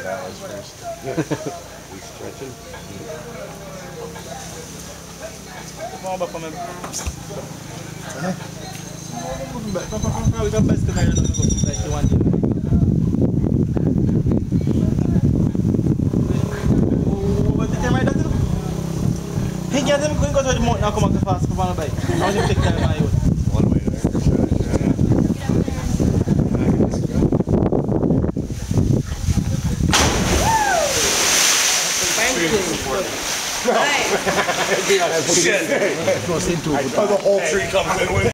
with Alice first. We stretching. Mau ba kami? Probably the best because I don't know like you want it. What did you do? He get them going to the mountain and come back fast for one bike. How did you take time on you? One way there. Nice. The whole tree comes in with